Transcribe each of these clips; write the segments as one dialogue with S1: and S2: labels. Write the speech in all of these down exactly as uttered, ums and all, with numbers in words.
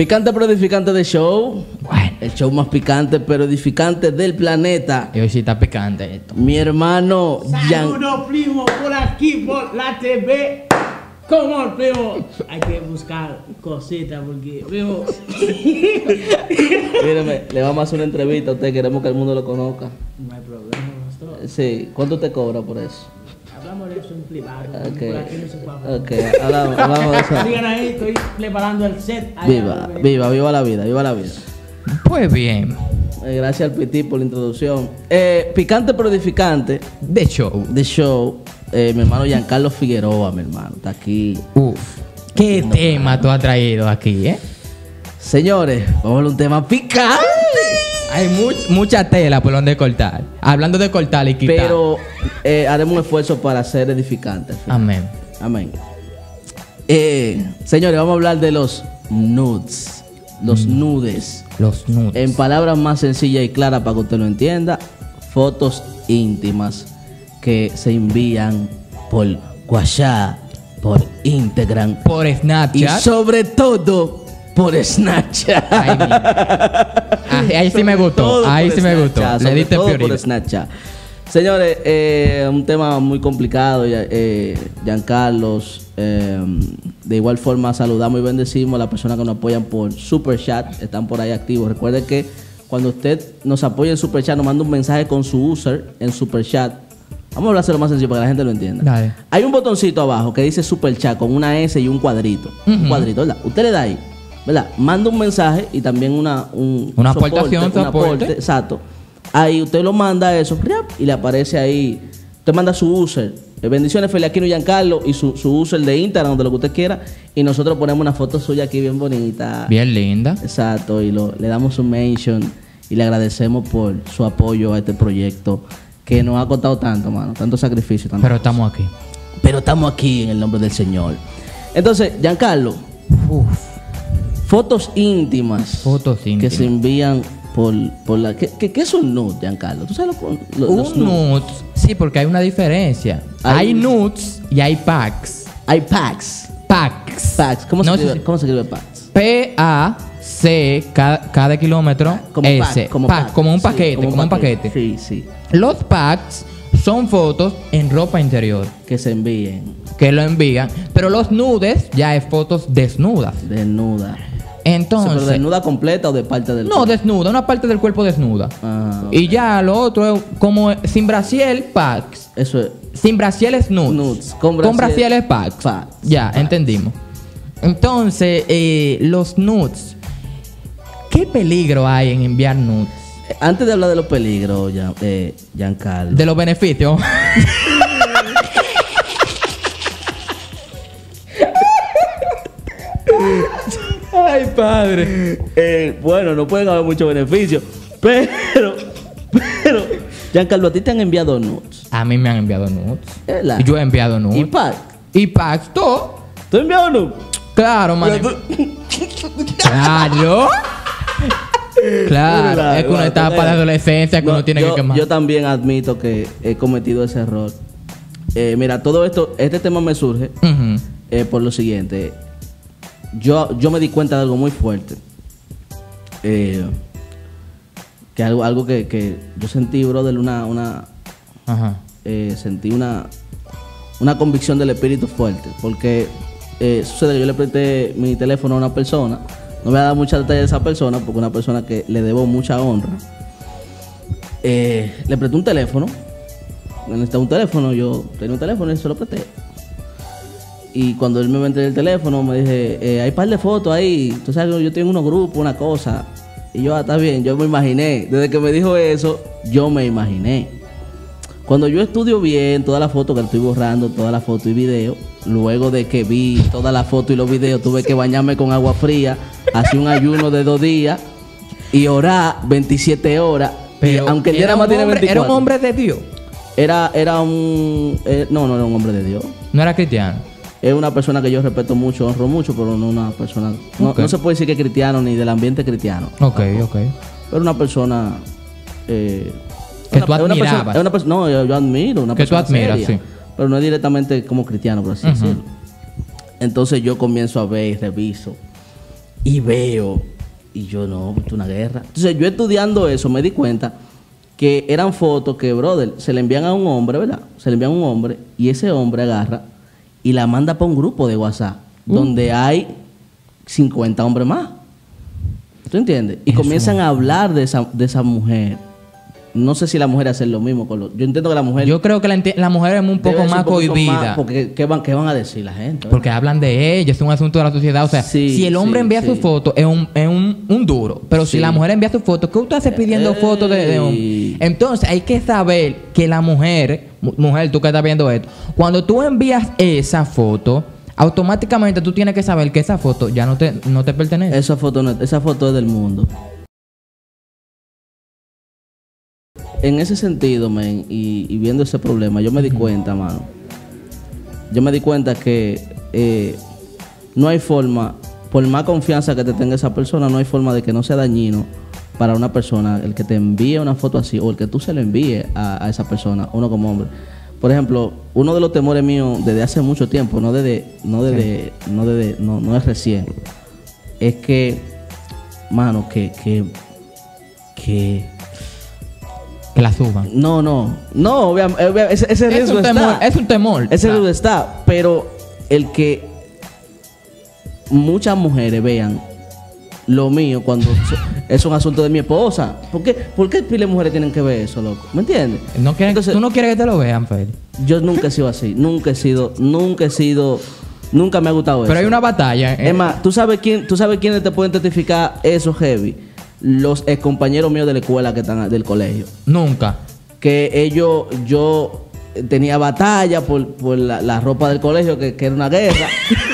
S1: Picante pero edificante de show.
S2: Bueno.
S1: El show más picante pero edificante del planeta.
S2: Y hoy sí está picante esto.
S1: Mi hermano Jan...
S3: Saludos, primo, por aquí, por la T V. ¿Cómo, primo? Hay que buscar cositas porque, primo.
S1: Mírame, le vamos a hacer una entrevista a usted. Queremos que el mundo lo conozca.
S3: No hay problema, pastor.
S1: Sí, ¿cuánto te cobra por eso?
S3: Hablamos de eso en privado.
S1: Ok,
S3: Por aquí no se puede hablar.
S1: ok, hablamos, hablamos de eso.
S3: Digan ahí, estoy preparando el set. Allá,
S1: Viva,
S3: bebé.
S1: viva, viva la vida, viva la vida.
S2: Pues bien.
S1: Eh, gracias al Piti por la introducción. Eh, picante pero edificante
S2: De show.
S1: de show. Eh, mi hermano Giancarlo Figueroa, mi hermano, está aquí.
S2: Uf. ¿Qué tema tú has traído aquí, eh?
S1: Señores, vamos a ver un tema picante.
S2: Hay much- mucha tela por donde cortar. Hablando de cortar y quitar.
S1: Pero eh, haremos un esfuerzo para ser edificante.
S2: Amén.
S1: Amén. Eh, señores, vamos a hablar de los nudes. Los nudes.
S2: Los nudes.
S1: En palabras más sencillas y claras para que usted lo entienda, fotos íntimas que se envían por WhatsApp, por Instagram
S2: Por
S1: y
S2: Snapchat.
S1: sobre todo por Snapchat.
S2: Ay, mira. Ahí, ahí sí me gustó.
S1: Todo
S2: Ahí
S1: por
S2: sí me
S1: Snapchat,
S2: gustó. Le
S1: sobre
S2: diste
S1: todo por
S2: prioridad.
S1: Snapchat. Señores, eh, un tema muy complicado, ya- eh, Giancarlos. Eh, de igual forma, saludamos y bendecimos a las personas que nos apoyan por Super Chat. Están por ahí activos. Recuerde que cuando usted nos apoya en Super Chat, nos manda un mensaje con su user en Super Chat. Vamos a hablarse lo más sencillo para que la gente lo entienda.
S2: Dale.
S1: Hay un botoncito abajo que dice Super Chat con una S y un cuadrito. Un
S2: Ujú.
S1: cuadrito, ¿verdad? Usted le da ahí, ¿verdad? Manda un mensaje y también una, un
S2: Una
S1: soporte,
S2: aportación,
S1: un
S2: soporte.
S1: aporte, exacto. Ahí usted lo manda eso ¡riap! Y le aparece ahí. Usted manda su user. Eh, Bendiciones, Feliaquino y Giancarlo. Y su, su user de Instagram, de lo que usted quiera. Y nosotros ponemos una foto suya aquí bien bonita.
S2: Bien linda.
S1: Exacto. Y lo, le damos un mention. Y le agradecemos por su apoyo a este proyecto. Que nos ha costado tanto, mano. Tanto sacrificio. Tanto
S2: Pero estamos aquí.
S1: pero estamos aquí en el nombre del Señor. Entonces, Giancarlo,
S2: Uf.
S1: fotos íntimas,
S2: Fotos
S1: que
S2: íntimas.
S1: se envían por, por la... ¿Qué, qué, qué es un nude, Giancarlo? ¿Tú sabes lo, lo- los
S2: Un
S1: nudes?
S2: nudes. Sí, porque hay una diferencia.
S1: Hay-
S2: Hay nudes y hay packs.
S1: Hay packs.
S2: Packs.
S1: Packs. ¿Cómo,
S2: No
S1: se,
S2: sé
S1: escribe,
S2: si-
S1: ¿Cómo se escribe packs?
S2: P A C cada, cada kilómetro
S1: Como
S2: S.
S1: pack, como
S2: Pack,
S1: pack.
S2: como un
S1: Sí,
S2: paquete, como, un paquete.
S1: Sí, sí.
S2: Los packs son fotos en ropa interior
S1: Que se envíen
S2: que lo envían, pero los nudes ya es fotos desnudas.
S1: desnuda. O sea,
S2: Entonces,
S1: ¿pero desnuda completa o de parte del
S2: no
S1: cuerpo?
S2: desnuda, una parte del cuerpo desnuda.
S1: Ah, ok.
S2: Y ya lo otro es como sin brasiel packs,
S1: Eso es...
S2: sin brasiel es nudes.
S1: Nudes. Con
S2: Con
S1: brasiel-
S2: brasiel es packs.
S1: Packs.
S2: Ya,
S1: Packs.
S2: entendimos. Entonces, eh, los nudes. ¿Qué peligro hay en enviar nudes?
S1: Eh, Antes de hablar de los peligros, Gian- eh, Giancarlo.
S2: De los beneficios. Ay, padre.
S1: Eh, bueno, no pueden haber muchos beneficios. Pero, pero, Giancarlo, a ti te han enviado nudes.
S2: A mí me han enviado nudes.
S1: ¿Verdad?
S2: Yo he enviado nudes.
S1: ¿Y pack?
S2: Y packs, todo.
S1: ¿Tú has enviado nudes?
S2: Claro, man.
S1: Pero tú-
S2: Claro. Claro.
S1: Verdad,
S2: Es que una
S1: verdad,
S2: etapa de
S1: verdad.
S2: adolescencia que
S1: No,
S2: uno tiene
S1: yo,
S2: que quemar.
S1: yo también admito que he cometido ese error. Eh, mira, todo esto, este tema me surge
S2: Ujú.
S1: eh, por lo siguiente. Yo, yo me di cuenta de algo muy fuerte. Eh, que algo, algo que, que yo sentí, brother, una, una,
S2: Ajá.
S1: eh, sentí una, una convicción del espíritu fuerte. Porque eh, sucede que yo le presté mi teléfono a una persona. No voy a dar muchos detalles de esa persona, porque es una persona que le debo mucha honra. Eh, le presté un teléfono. Necesitaba un teléfono, yo tenía un teléfono y se lo presté. Y cuando él me va a entregar el teléfono, me dije, eh, hay un par de fotos ahí. Tú sabes que yo tengo unos grupos, una cosa. Y yo, ah, está bien, yo me imaginé. Desde que me dijo eso, yo me imaginé. Cuando yo estudio bien todas las fotos que estoy borrando, todas las fotos y videos, luego de que vi todas las fotos y los videos, tuve que bañarme con agua fría, hacer un ayuno de dos días y orar veintisiete horas.
S2: Pero
S1: y aunque el día
S2: era
S1: nada más
S2: un
S1: tiene
S2: hombre-
S1: veinticuatro.
S2: Era un hombre de Dios.
S1: Era, era un... eh, no, no era un hombre de Dios.
S2: No era cristiano.
S1: Es una persona que yo respeto mucho, honro mucho, pero no una persona... No,
S2: Ok.
S1: no se puede decir que es cristiano ni del ambiente cristiano.
S2: Ok, ok.
S1: Pero una persona... eh,
S2: Que
S1: una-
S2: tú
S1: es una persona-
S2: admirabas.
S1: es una persona- no, yo, yo admiro. Una
S2: Que tú
S1: persona
S2: admiras,
S1: seria,
S2: sí.
S1: Pero no es directamente como cristiano, por así
S2: Ujú.
S1: decirlo. Entonces yo comienzo a ver y reviso. y veo, y yo no, esto es una guerra. Entonces yo estudiando eso me di cuenta que eran fotos que, brother, se le envían a un hombre, ¿verdad? Se le envían a un hombre y ese hombre agarra y la manda para un grupo de WhatsApp uh. donde hay cincuenta hombres más. ¿Tú entiendes? Y eso. Comienzan a hablar de esa, de esa mujer. No sé si la mujer hace lo mismo con los... Yo entiendo que la mujer...
S2: Yo creo que la, la mujer es un poco más un cohibida. Más,
S1: porque ¿qué van, ¿qué van a decir la gente? ¿verdad?
S2: Porque hablan de ella, es un asunto de la sociedad. O sea, sí, si el hombre sí, envía sí. su foto, es un, es un, un duro. Pero sí. si la mujer envía su foto, ¿qué usted hace pidiendo Ey. fotos de, de hombre? Entonces, hay que saber que la mujer... Mujer, tú que estás viendo esto. Cuando tú envías esa foto... Automáticamente tú tienes que saber que esa foto ya no te, no te pertenece.
S1: Esa foto, no, esa foto es del mundo. En ese sentido, man, y, y viendo ese problema, yo me di cuenta, mano. Yo me di cuenta que eh, no hay forma, por más confianza que te tenga esa persona, no hay forma de que no sea dañino para una persona el que te envíe una foto así o el que tú se lo envíes a, a esa persona, uno como hombre. Por ejemplo, uno de los temores míos desde hace mucho tiempo, no desde, no desde, sí. no desde, no, no es recién, es que, mano, que, que, que,
S2: que la suban.
S1: No, no, no, obviamente, ese, ese
S2: es
S1: riesgo
S2: un temor,
S1: está.
S2: Es un temor.
S1: Ese claro. riesgo está, pero el que muchas mujeres vean lo mío cuando es un asunto de mi esposa. ¿Por qué, ¿Por qué pile mujeres tienen que ver eso, loco? ¿Me entiendes?
S2: No quieren, Entonces, ¿tú no quieres que te lo vean, Feli?
S1: Yo nunca he sido así. Nunca he sido, nunca he sido, nunca me ha gustado eso.
S2: Pero hay una batalla.
S1: ¿eh? Es más, ¿tú sabes quién, tú sabes quiénes te pueden testificar eso, heavy? Los ex compañeros míos de la escuela que están del colegio.
S2: Nunca.
S1: Que ellos, yo tenía batalla por, por la, la ropa del colegio, que, que era una guerra.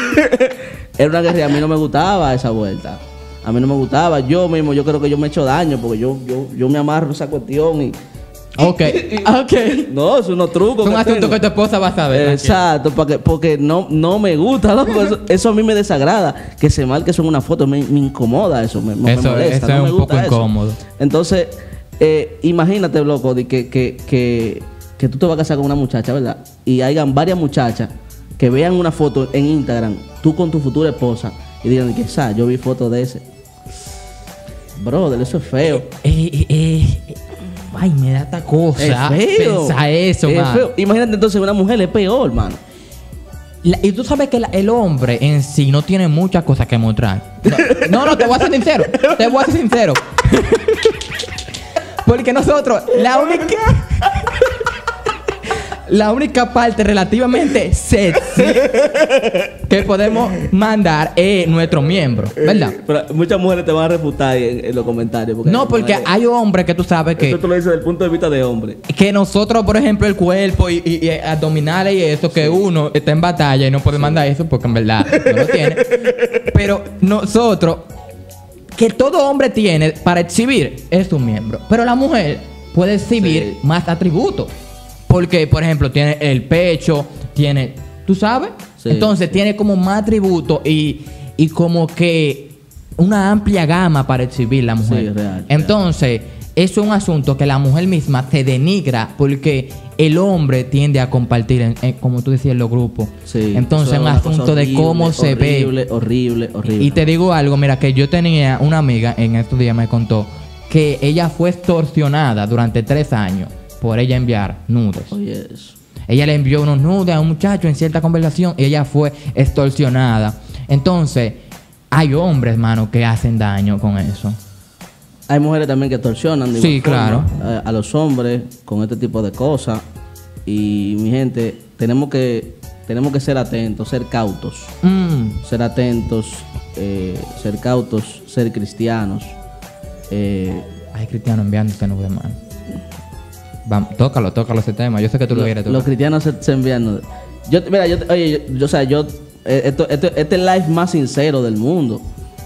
S1: Era una guerra y a mí no me gustaba esa vuelta. A mí no me gustaba. Yo mismo, yo creo que yo me he hecho daño porque yo, yo, yo me amarro esa cuestión y...
S2: Ok, ok.
S1: No, es unos trucos.
S2: Es un asunto tengo. que tu esposa va a saber.
S1: Exacto, porque, porque no, no me gusta, loco. Eso, eso a mí me desagrada. Que se marque eso en una foto, me, me incomoda eso, me, me
S2: eso,
S1: molesta.
S2: Eso
S1: no
S2: es
S1: me
S2: un
S1: gusta
S2: poco
S1: eso.
S2: incómodo.
S1: Entonces, eh, imagínate, loco, de que, que, que, que tú te vas a casar con una muchacha, ¿verdad? Y hayan varias muchachas que vean una foto en Instagram, tú con tu futura esposa, y digan que, ¿sabes? Yo vi fotos de ese. Brother, eso es feo.
S2: Eh, eh, eh, ay, me da esta cosa.
S1: Es feo.
S2: Pensa eso,
S1: es
S2: man.
S1: feo. Imagínate entonces una mujer es peor, mano.
S2: La, y tú sabes que la, el hombre en sí no tiene muchas cosas que mostrar. No, no, no, te voy a ser sincero. Te voy a ser sincero. Porque nosotros, la única... La única parte relativamente sexy que podemos mandar es nuestro miembro, ¿verdad?
S1: Pero muchas mujeres te van a refutar en, en los comentarios.
S2: Porque no, porque hay, hay hombres que tú sabes que...
S1: Eso tú lo dices desde el punto de vista de hombre.
S2: Que nosotros, por ejemplo, el cuerpo y, y, y abdominales y eso, que sí. uno está en batalla y no puede sí. mandar eso porque en verdad no lo tiene. Pero nosotros, que todo hombre tiene para exhibir es su miembro. Pero la mujer puede exhibir sí. más atributos. Porque, por ejemplo, tiene el pecho, tiene... ¿Tú sabes? Sí. Entonces, tiene como más atributos y, y como que una amplia gama para exhibir la mujer.
S1: Sí, real,
S2: Entonces, real. eso es un asunto que la mujer misma se denigra porque el hombre tiende a compartir, en, en, como tú decías, en los grupos.
S1: Sí,
S2: Entonces, es un asunto horrible, de cómo se
S1: horrible,
S2: ve.
S1: Horrible, horrible, horrible.
S2: Y te digo algo, mira, que yo tenía una amiga en estos días me contó que ella fue extorsionada durante tres años por ella enviar nudes.
S1: Oh, yes.
S2: Ella le envió unos nudes a un muchacho en cierta conversación y ella fue extorsionada. Entonces, hay hombres, hermano, que hacen daño con eso.
S1: Hay mujeres también que extorsionan de
S2: sí, claro.
S1: a, a los hombres con este tipo de cosas. Y mi gente, tenemos que tenemos que ser atentos, ser cautos.
S2: Mm.
S1: Ser atentos, eh, ser cautos, ser cristianos. Eh,
S2: Hay cristianos enviándote nudes, hermano. Vamos, tócalo, tócalo ese tema. Yo sé que tú lo, lo quieres tocar.
S1: Los cristianos se, se envían. Yo, mira, yo, oye, yo, yo, o sea, yo, esto, esto, este es el live más sincero del mundo.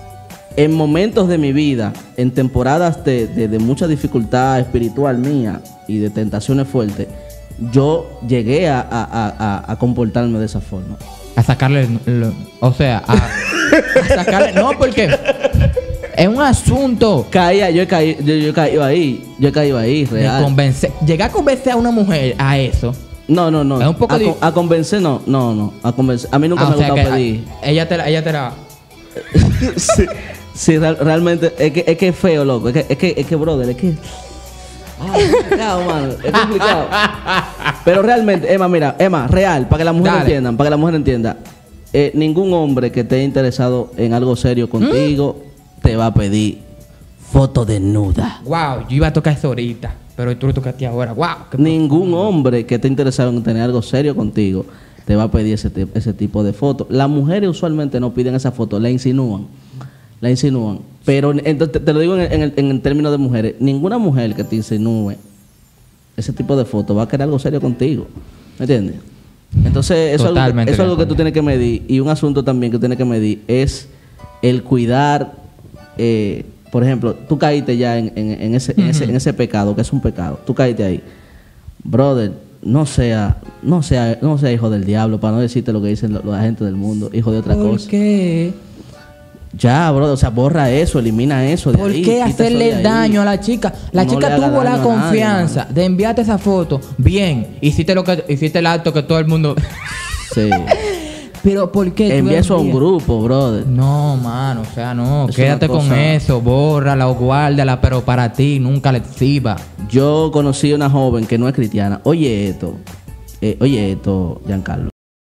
S1: En momentos de mi vida, en temporadas de, de, de mucha dificultad espiritual mía y de tentaciones fuertes, yo llegué a, a, a, a comportarme de esa forma.
S2: A sacarle, lo, o sea, a, a sacarle, no, porque es un asunto.
S1: Caía, yo he caído, yo, yo he caído ahí, yo he caído ahí, real.
S2: Convencer, llegar a convencer a una mujer a eso.
S1: No, no, no.
S2: Es un poco
S1: a,
S2: de...
S1: a convencer, no, no, no. A convencer. A mí nunca
S2: ah,
S1: me ha gustado
S2: que,
S1: pedir.
S2: A, ella te la, ella te la.
S1: sí, sí, real- realmente es que, es que es feo, loco. Es que, es que, es que brother, es que. Ah, es complicado, mano. Es complicado. Pero realmente, Emma, mira, Emma, real, para que las mujeres
S2: Dale.
S1: entiendan, para que la mujer entienda. Eh, ningún hombre que esté interesado en algo serio contigo te va a pedir foto desnuda.
S2: Wow, yo iba a tocar eso ahorita, pero tú lo tocaste ahora. Wow. qué
S1: Ningún hombre que esté interesado en tener algo serio contigo te va a pedir ese, ti- ese tipo de fotos. Las mujeres usualmente no piden esa foto, la insinúan. La insinúan. Pero entonces te, te lo digo en, el- en, el, en el término de mujeres. Ninguna mujer que te insinúe ese tipo de fotos va a querer algo serio contigo. ¿Me entiendes? Entonces, eso, es algo, que-
S2: Totalmente
S1: eso es
S2: de
S1: algo que tú
S2: acuerdo.
S1: tienes que medir. Y un asunto también que tú tienes que medir es el cuidar. eh, por ejemplo, tú caíste ya en, en- en ese, en, ese, en ese pecado, que es un pecado. Tú caíste ahí. Brother, no sea, no sea, no sea hijo del diablo, para no decirte lo que dicen lo- la gente del mundo, hijo de otra
S2: ¿Por
S1: cosa.
S2: qué?
S1: Ya, brother, o sea, borra eso, elimina eso de
S2: ¿Por
S1: ahí,
S2: qué
S1: quita eso
S2: hacerle
S1: de ahí.
S2: daño a la chica? La
S1: No
S2: chica
S1: le haga
S2: tuvo la
S1: daño a nadie,
S2: confianza
S1: mano.
S2: de enviarte esa foto. Bien, hiciste lo que hiciste el acto que todo el mundo.
S1: Sí.
S2: Pero ¿por qué? tú
S1: Envía eso a un
S2: envías?
S1: grupo, brother.
S2: No, mano, o sea, no.
S1: Es
S2: Quédate
S1: una
S2: con
S1: cosa-
S2: eso, bórrala o guárdala, pero para ti nunca le exhiba.
S1: Yo conocí a una joven que no es cristiana. Oye esto, eh, oye esto, Giancarlo.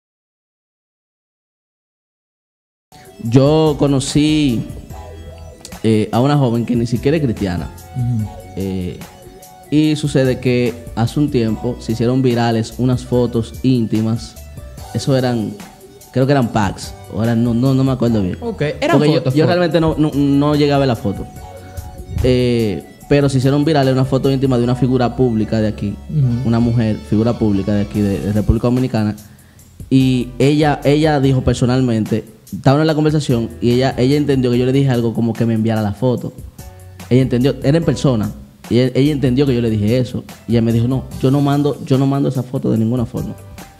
S1: Yo conocí eh, a una joven que ni siquiera es cristiana. Eh, y sucede que hace un tiempo se hicieron virales unas fotos íntimas. Eso eran, creo que eran packs. O eran, no, no, no me acuerdo bien.
S2: Ok, eran
S1: Porque yo-
S2: fotos.
S1: yo,
S2: fotos.
S1: realmente no, no, no llegué a ver la foto. Eh, pero se hicieron virales una foto íntima de una figura pública de aquí.
S2: Ujú.
S1: Una mujer, figura pública de aquí, de, de República Dominicana. Y ella, ella dijo personalmente, estaban en la conversación y ella, ella entendió que yo le dije algo como que me enviara la foto. Ella entendió, era en persona. Y ella, ella entendió que yo le dije eso. Y ella me dijo, no, yo no mando, yo no mando esa foto de ninguna forma.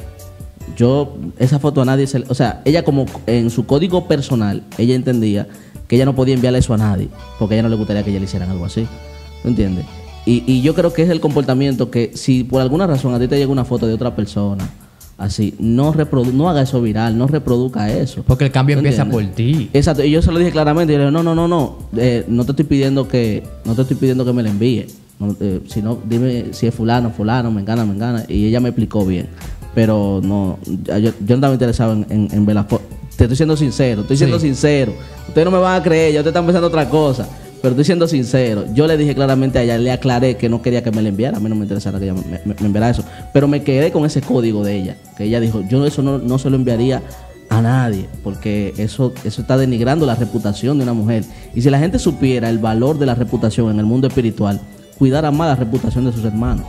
S1: Yo, esa foto a nadie se le- o sea, ella como en su código personal, ella entendía que ella no podía enviarle eso a nadie, porque a ella no le gustaría que ella le hicieran algo así. ¿Me entiendes? Y, y yo creo que es el comportamiento que si por alguna razón a ti te llega una foto de otra persona, así, no reprodu no haga eso viral, no reproduzca eso.
S2: Porque el cambio
S1: ¿Me
S2: empieza
S1: entiendes?
S2: por ti.
S1: Exacto, y yo se lo dije claramente, yo le dije, no, no, no, no, eh, no te estoy pidiendo que, no te estoy pidiendo que me la envíe, no, eh, sino dime si es fulano, fulano, me engana, me engana, y ella me explicó bien, pero no, yo, yo no estaba interesado en, en, en ver las fotos, te estoy siendo sincero, estoy siendo
S2: Sí.
S1: sincero, ustedes no me van a creer, ya ustedes están pensando otra cosa, pero estoy siendo sincero, yo le dije claramente a ella, le aclaré que no quería que me la enviara, a mí no me interesara que ella me, me- me enviara eso, pero me quedé con ese código de ella, que ella dijo, yo eso no, no se lo enviaría a nadie, porque eso, eso está denigrando la reputación de una mujer. Y si la gente supiera el valor de la reputación en el mundo espiritual, cuidara más la reputación de sus hermanos.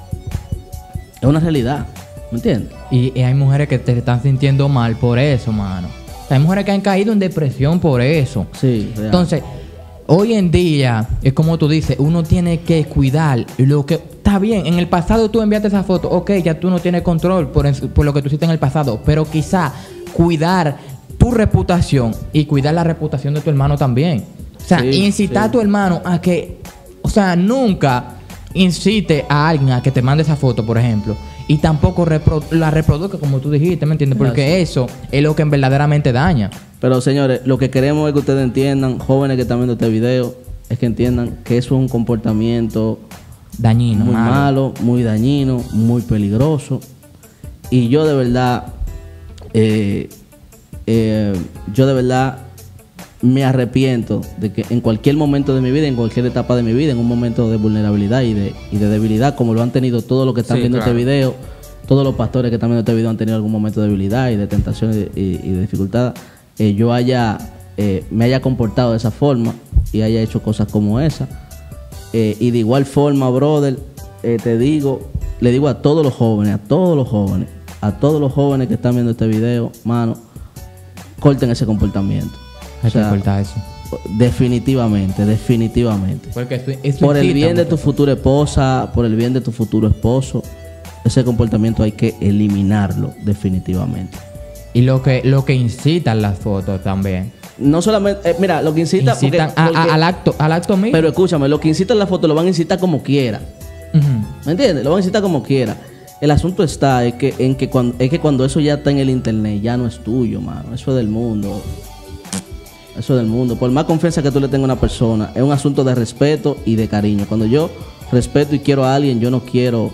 S1: Es una realidad, ¿me entiendes?
S2: Y, y hay mujeres que te están sintiendo mal por eso, mano. Hay mujeres que han caído en depresión por eso.
S1: Sí, real.
S2: Entonces, hoy en día, es como tú dices, uno tiene que cuidar lo que... Está bien, en el pasado tú enviaste esa foto, ok, ya tú no tienes control por, en- por lo que tú hiciste en el pasado, pero quizá cuidar tu reputación y cuidar la reputación de tu hermano también. O sea,
S1: Sí,
S2: incitar
S1: sí.
S2: a tu hermano a que... O sea, nunca incite a alguien a que te mande esa foto, por ejemplo, y tampoco repro- la reproduzca como tú dijiste, ¿me entiendes? Porque eso es lo que verdaderamente daña.
S1: Pero señores, lo que queremos es que ustedes entiendan, jóvenes que están viendo este video, es que entiendan que eso es un comportamiento
S2: Dañino,
S1: muy
S2: malo.
S1: malo, muy dañino, muy peligroso. Y yo de verdad, eh, eh, yo de verdad me arrepiento de que en cualquier momento de mi vida, en cualquier etapa de mi vida, en un momento de vulnerabilidad y de, y de debilidad, como lo han tenido todos los que están
S2: Sí,
S1: viendo
S2: claro.
S1: este video, todos los pastores que están viendo este video han tenido algún momento de debilidad y de tentación y de, y- y de dificultad, eh, yo haya, eh, me haya comportado de esa forma y haya hecho cosas como esa. Eh, y de igual forma, brother, eh, te digo, le digo a todos los jóvenes, a todos los jóvenes, a todos los jóvenes que están viendo este video, mano, corten ese comportamiento.
S2: Hay
S1: O sea,
S2: que cortar eso.
S1: definitivamente, definitivamente.
S2: Porque eso, eso
S1: Por el
S2: incita
S1: bien de tu
S2: mucho.
S1: futura esposa, por el bien de tu futuro esposo, ese comportamiento hay que eliminarlo definitivamente.
S2: Y lo que, lo que incitan las fotos también.
S1: No solamente, eh, mira, lo que incita, porque-
S2: Incitan a- a-
S1: porque-
S2: al acto, al acto mismo.
S1: pero escúchame, lo que incita en la foto lo van a incitar como quiera.
S2: Ujú.
S1: ¿Me entiendes? Lo van a citar como quiera. El asunto está es que, en que cuando, es que cuando eso ya está en el internet, ya no es tuyo, mano. Eso es del mundo. Eso del mundo. Por más confianza que tú le tengas a una persona, es un asunto de respeto y de cariño. Cuando yo respeto y quiero a alguien, yo no quiero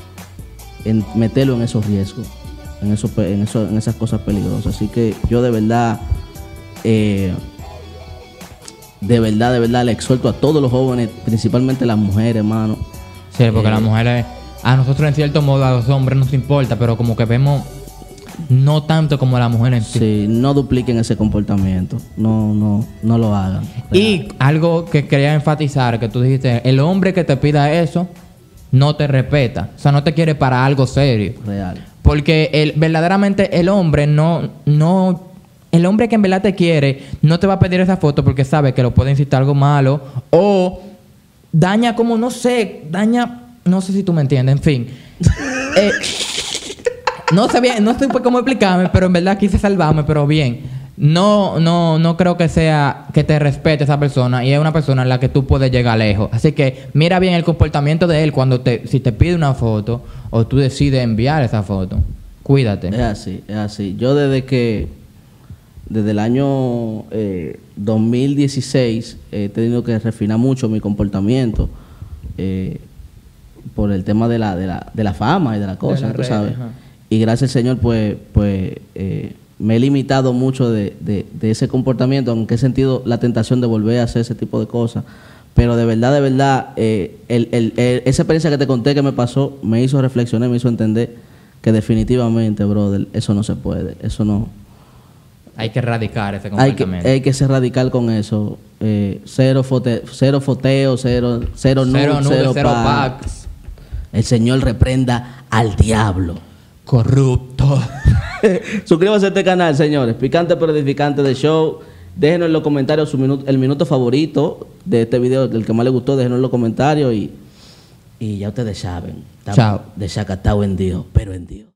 S1: en meterlo en esos riesgos, en, eso, en, eso, en esas cosas peligrosas. Así que yo de verdad, eh, de verdad, de verdad, le exhorto a todos los jóvenes, principalmente las mujeres, hermano.
S2: Sí, porque
S1: Eh,
S2: las mujeres, a nosotros en cierto modo, a los hombres nos importa, pero como que vemos no tanto como a la mujer en sí.
S1: Sí, no dupliquen ese comportamiento. No, no, no lo hagan.
S2: Y algo que quería enfatizar, que tú dijiste, el hombre que te pida eso no te respeta. O sea, no te quiere para algo serio.
S1: Real.
S2: Porque el, verdaderamente el hombre no, no... El hombre que en verdad te quiere no te va a pedir esa foto porque sabe que lo puede incitar algo malo o daña como, no sé, daña... No sé si tú me entiendes, en fin. Eh, no sé bien, no sé cómo explicarme, pero en verdad quise salvarme, pero bien. No, no, no creo que sea que te respete esa persona y es una persona en la que tú puedes llegar lejos. Así que mira bien el comportamiento de él cuando te, si te pide una foto o tú decides enviar esa foto. Cuídate.
S1: Es así, es así. Yo desde que, desde el año eh, dos mil dieciséis he tenido que refinar mucho mi comportamiento eh, por el tema de la, de la, de la fama y de la cosa,
S2: las
S1: tú
S2: redes,
S1: sabes.
S2: ajá.
S1: Y gracias al Señor, pues, pues eh, me he limitado mucho de, de, de ese comportamiento, aunque he sentido la tentación de volver a hacer ese tipo de cosas. Pero de verdad, de verdad, eh, el, el, el- esa experiencia que te conté que me pasó me hizo reflexionar, me hizo entender que definitivamente, brother, eso no se puede. Eso no.
S2: Hay que erradicar ese
S1: Hay que,
S2: comportamiento.
S1: hay que ser radical con eso. Eh, cero, fote, cero foteo, cero, cero,
S2: Cero
S1: nudes,
S2: nudes,
S1: cero,
S2: cero
S1: pack.
S2: packs.
S1: El Señor reprenda al diablo.
S2: Corrupto.
S1: Suscríbanse a este canal, señores. Picante pero edificante de show. Déjenos en los comentarios su minuto, el minuto favorito de este video, del que más les gustó. Déjenos en los comentarios y, y ya ustedes saben. Estamos
S2: Chao.
S1: Desacatado en Dios, pero en Dios.